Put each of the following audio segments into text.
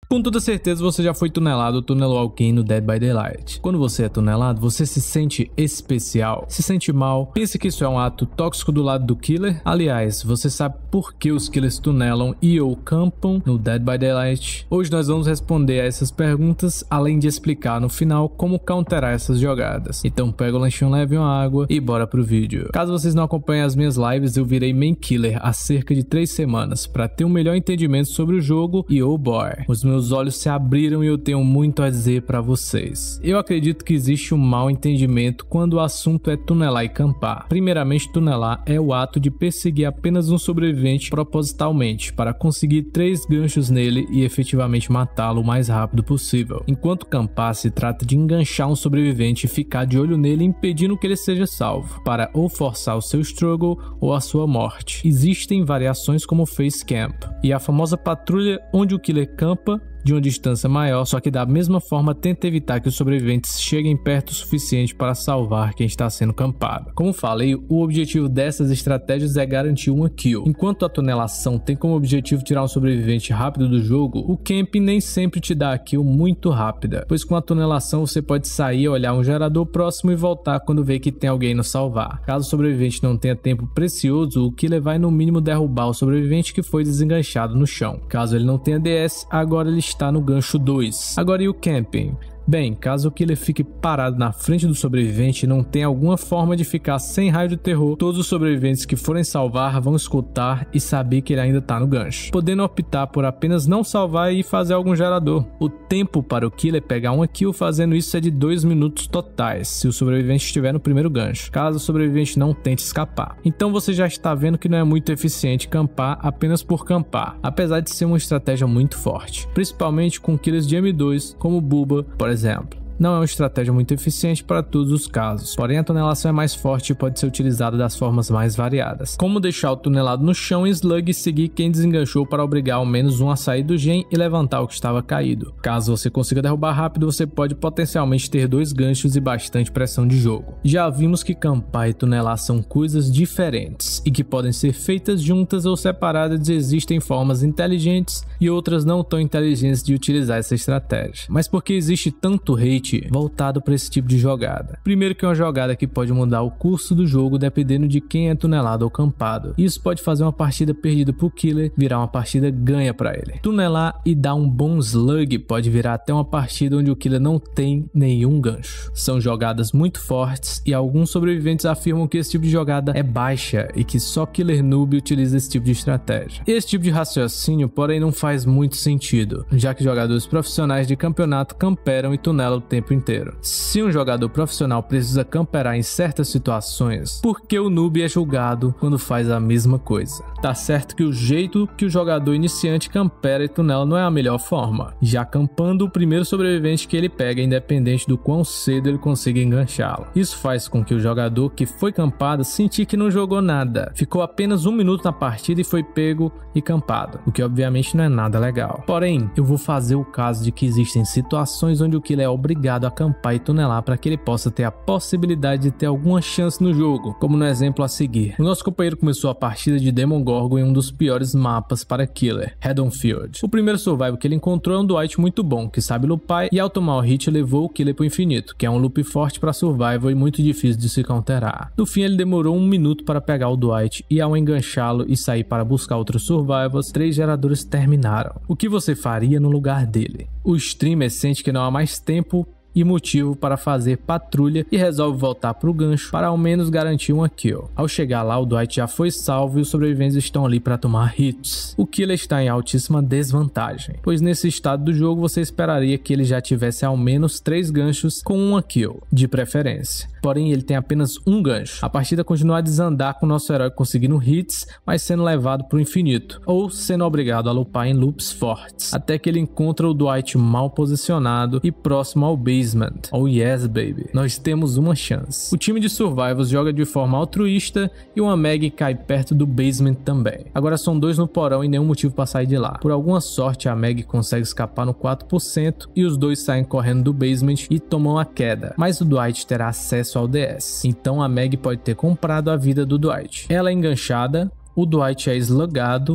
Com toda certeza você já foi tunelado ou tunelou alguém no Dead by Daylight. Quando você é tunelado, você se sente especial, se sente mal, pensa que isso é um ato tóxico do lado do killer. Aliás, você sabe por que os killers tunelam e ou campam no Dead by Daylight? Hoje nós vamos responder a essas perguntas, além de explicar no final como counterar essas jogadas. Então pega o lanchinho leve e uma água e bora pro vídeo. Caso vocês não acompanhem as minhas lives, eu virei main killer há cerca de 3 semanas para ter um melhor entendimento sobre o jogo e oh boy, os meus olhos se abriram e eu tenho muito a dizer para vocês. Eu acredito que existe um mau entendimento quando o assunto é tunelar e campar. Primeiramente, tunelar é o ato de perseguir apenas um sobrevivente propositalmente para conseguir 3 ganchos nele e efetivamente matá-lo o mais rápido possível. Enquanto campar se trata de enganchar um sobrevivente e ficar de olho nele impedindo que ele seja salvo, para ou forçar o seu struggle ou a sua morte. Existem variações como o face camp e a famosa patrulha onde o killer campa de uma distância maior, só que da mesma forma tenta evitar que os sobreviventes cheguem perto o suficiente para salvar quem está sendo campado. Como falei, o objetivo dessas estratégias é garantir uma kill. Enquanto a tunelação tem como objetivo tirar um sobrevivente rápido do jogo, o camping nem sempre te dá a kill muito rápida, pois com a tunelação você pode sair, olhar um gerador próximo e voltar quando vê que tem alguém no salvar. Caso o sobrevivente não tenha tempo precioso, o killer vai no mínimo derrubar o sobrevivente que foi desenganchado no chão. Caso ele não tenha DS, agora ele está no gancho 2. Agora e o camping? Bem, caso o killer fique parado na frente do sobrevivente e não tenha alguma forma de ficar sem raio de terror, todos os sobreviventes que forem salvar vão escutar e saber que ele ainda tá no gancho, podendo optar por apenas não salvar e fazer algum gerador. O tempo para o killer pegar uma kill fazendo isso é de 2 minutos totais, se o sobrevivente estiver no primeiro gancho, caso o sobrevivente não tente escapar. Então você já está vendo que não é muito eficiente campar apenas por campar, apesar de ser uma estratégia muito forte, principalmente com killers de M2 como Buba, por exemplo. Não é uma estratégia muito eficiente para todos os casos, porém a tunelação é mais forte e pode ser utilizada das formas mais variadas, como deixar o tunelado no chão em slug e seguir quem desenganchou para obrigar ao menos um a sair do gen e levantar o que estava caído. Caso você consiga derrubar rápido, você pode potencialmente ter 2 ganchos e bastante pressão de jogo. Já vimos que campar e tunelar são coisas diferentes e que podem ser feitas juntas ou separadas. Existem formas inteligentes e outras não tão inteligentes de utilizar essa estratégia. Mas por que existe tanto hate voltado para esse tipo de jogada? Primeiro que é uma jogada que pode mudar o curso do jogo dependendo de quem é tunelado ou campado. Isso pode fazer uma partida perdida pro killer virar uma partida ganha para ele. Tunelar e dar um bom slug pode virar até uma partida onde o killer não tem nenhum gancho. São jogadas muito fortes e alguns sobreviventes afirmam que esse tipo de jogada é baixa e que só killer noob utiliza esse tipo de estratégia. Esse tipo de raciocínio, porém, não faz muito sentido, já que jogadores profissionais de campeonato camperam e tunelam o tempo inteiro. Se um jogador profissional precisa camperar em certas situações, por que o noob é julgado quando faz a mesma coisa? Tá certo que o jeito que o jogador iniciante campera e tunela não é a melhor forma, já campando o primeiro sobrevivente que ele pega, independente do quão cedo ele consiga enganchá-lo. Isso faz com que o jogador que foi campado sentir que não jogou nada, ficou apenas 1 minuto na partida e foi pego e campado, o que obviamente não é nada legal. Porém, eu vou fazer o caso de que existem situações onde o killer é obrigado a acampar e tunelar para que ele possa ter a possibilidade de ter alguma chance no jogo, como no exemplo a seguir. O nosso companheiro começou a partida de Demogorgon em um dos piores mapas para killer, Haddonfield. O primeiro survival que ele encontrou é um Dwight muito bom, que sabe lupar, e ao tomar o hit levou o killer pro infinito, que é um loop forte para survival e muito difícil de se counterar. No fim ele demorou 1 minuto para pegar o Dwight e ao enganchá-lo e sair para buscar outros survivals, 3 geradores terminaram. O que você faria no lugar dele? O streamer sente que não há mais tempo e motivo para fazer patrulha e resolve voltar para o gancho para ao menos garantir uma kill. Ao chegar lá, o Dwight já foi salvo e os sobreviventes estão ali para tomar hits. O killer está em altíssima desvantagem, pois nesse estado do jogo você esperaria que ele já tivesse ao menos 3 ganchos com uma kill, de preferência. Porém, ele tem apenas um gancho. A partida continua a desandar com o nosso herói conseguindo hits, mas sendo levado para o infinito, ou sendo obrigado a lupar em loops fortes, até que ele encontra o Dwight mal posicionado e próximo ao basement. Oh yes, baby. Nós temos uma chance. O time de survivors joga de forma altruísta e uma Meg cai perto do basement também. Agora são 2 no porão e nenhum motivo para sair de lá. Por alguma sorte, a Meg consegue escapar no 4% e os 2 saem correndo do basement e tomam a queda, mas o Dwight terá acesso ao DS. Então a Meg pode ter comprado a vida do Dwight. Ela é enganchada, o Dwight é slugado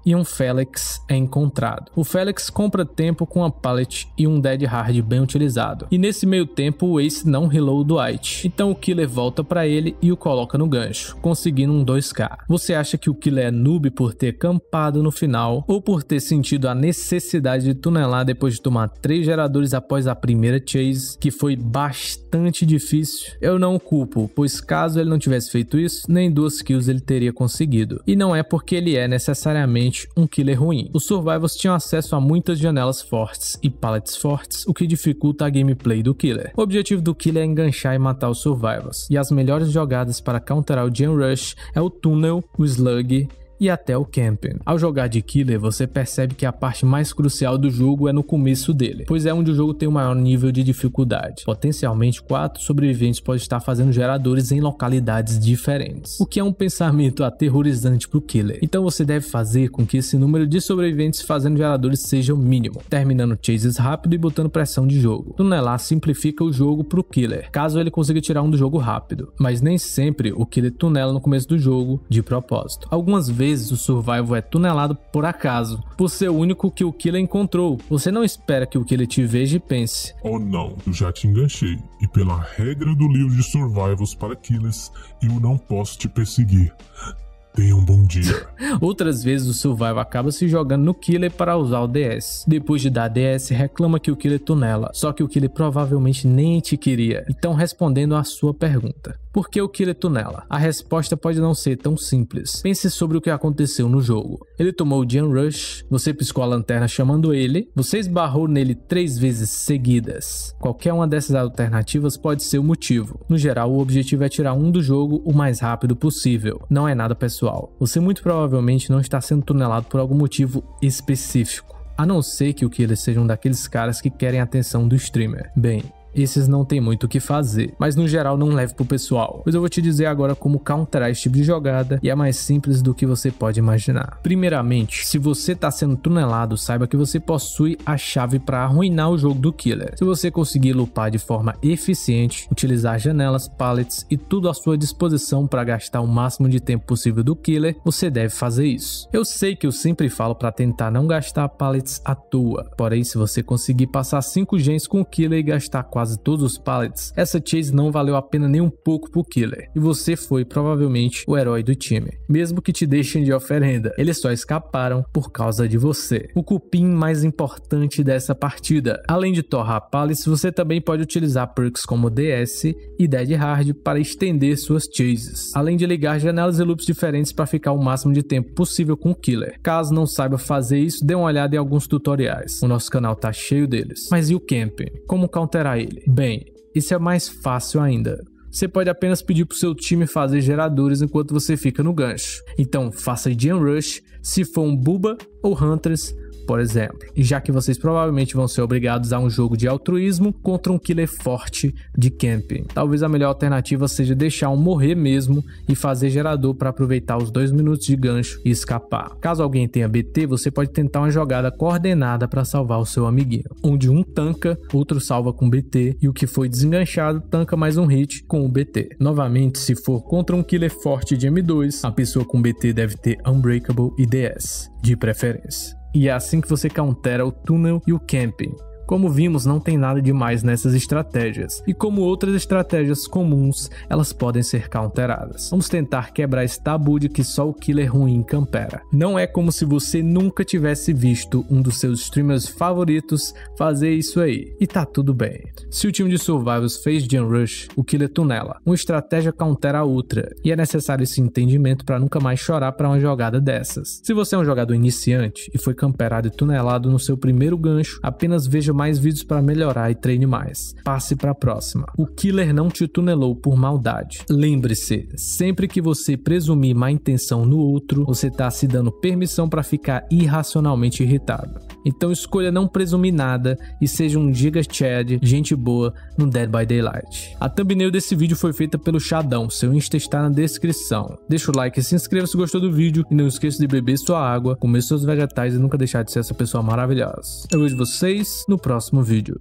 e um Felix é encontrado. O Felix compra tempo com uma pallet e um Dead Hard bem utilizado. E nesse meio tempo o Ace não healou o Dwight. Então o Killer volta para ele e o coloca no gancho, conseguindo um 2k. Você acha que o Killer é noob por ter campado no final ou por ter sentido a necessidade de tunelar depois de tomar 3 geradores após a primeira chase, que foi bastante difícil? Eu não o culpo, pois caso ele não tivesse feito isso, nem 2 kills ele teria conseguido. E não é porque ele é necessariamente um Killer ruim. Os Survivors tinham acesso a muitas janelas fortes e pallets fortes, o que dificulta a gameplay do Killer. O objetivo do Killer é enganchar e matar os Survivors, e as melhores jogadas para counterar o Gen Rush é o túnel, o slug e até o camping. Ao jogar de Killer, você percebe que a parte mais crucial do jogo é no começo dele, pois é onde o jogo tem o maior nível de dificuldade. Potencialmente 4 sobreviventes podem estar fazendo geradores em localidades diferentes, o que é um pensamento aterrorizante para o Killer. Então você deve fazer com que esse número de sobreviventes fazendo geradores seja o mínimo, terminando chases rápido e botando pressão de jogo. Tunelar simplifica o jogo para o Killer, caso ele consiga tirar um do jogo rápido, mas nem sempre o Killer tunela no começo do jogo de propósito. Algumas vezes o survival é tunelado por acaso, por ser o único que o Killer encontrou. Você não espera que o Killer te veja e pense: oh não, eu já te enganchei, e pela regra do livro de survivals para Killers, eu não posso te perseguir. Tenha um bom dia. Outras vezes o survival acaba se jogando no Killer para usar o DS. Depois de dar DS, reclama que o Killer tunela, só que o Killer provavelmente nem te queria. Então, respondendo à sua pergunta: por que o Killer tunela? A resposta pode não ser tão simples. Pense sobre o que aconteceu no jogo. Ele tomou o Gen Rush, você piscou a lanterna chamando ele, você esbarrou nele 3 vezes seguidas. Qualquer uma dessas alternativas pode ser o motivo. No geral, o objetivo é tirar um do jogo o mais rápido possível. Não é nada pessoal. Você muito provavelmente não está sendo tunelado por algum motivo específico, a não ser que o Killer seja um daqueles caras que querem a atenção do streamer. Bem, esses não tem muito o que fazer, mas no geral não leve pro pessoal, pois eu vou te dizer agora como counterar esse tipo de jogada, e é mais simples do que você pode imaginar. Primeiramente, se você tá sendo tunelado, saiba que você possui a chave para arruinar o jogo do Killer. Se você conseguir lupar de forma eficiente, utilizar janelas, pallets e tudo à sua disposição para gastar o máximo de tempo possível do Killer, você deve fazer isso. Eu sei que eu sempre falo para tentar não gastar pallets à toa, porém se você conseguir passar 5 gens com o Killer e gastar quase todos os pallets, essa chase não valeu a pena nem um pouco pro Killer, e você foi provavelmente o herói do time. Mesmo que te deixem de oferenda, eles só escaparam por causa de você. O cupim mais importante dessa partida. Além de torrar pallets, você também pode utilizar perks como DS e Dead Hard para estender suas chases, além de ligar janelas e loops diferentes para ficar o máximo de tempo possível com o Killer. Caso não saiba fazer isso, dê uma olhada em alguns tutoriais, o nosso canal tá cheio deles. Mas e o camping? Como counterar ele? Bem, isso é mais fácil ainda. Você pode apenas pedir para o seu time fazer geradores enquanto você fica no gancho. Então faça Gen Rush se for um Buba ou Hunters, por exemplo. E já que vocês provavelmente vão ser obrigados a um jogo de altruísmo contra um Killer forte de camping, talvez a melhor alternativa seja deixar um morrer mesmo e fazer gerador para aproveitar os 2 minutos de gancho e escapar. Caso alguém tenha BT, você pode tentar uma jogada coordenada para salvar o seu amiguinho, onde um tanca, outro salva com BT e o que foi desenganchado tanca mais um hit com o BT. Novamente, se for contra um Killer forte de M2, a pessoa com BT deve ter Unbreakable e DS, de preferência. E é assim que você countera o túnel e o camping. Como vimos, não tem nada demais nessas estratégias, e como outras estratégias comuns, elas podem ser counteradas. Vamos tentar quebrar esse tabu de que só o Killer ruim campera. Não é como se você nunca tivesse visto um dos seus streamers favoritos fazer isso aí, e tá tudo bem. Se o time de Survivors fez Gen Rush, o Killer tunela. Uma estratégia countera a outra, e é necessário esse entendimento para nunca mais chorar para uma jogada dessas. Se você é um jogador iniciante e foi camperado e tunelado no seu primeiro gancho, apenas veja mais vídeos para melhorar e treine mais. Passe para a próxima. O Killer não te tunelou por maldade. Lembre-se, sempre que você presumir má intenção no outro, você está se dando permissão para ficar irracionalmente irritado. Então escolha não presumir nada e seja um Giga Chad, gente boa, no Dead by Daylight. A thumbnail desse vídeo foi feita pelo Xadão, seu Insta está na descrição. Deixa o like e se inscreva se gostou do vídeo e não esqueça de beber sua água, comer seus vegetais e nunca deixar de ser essa pessoa maravilhosa. Eu vejo vocês no próximo vídeo.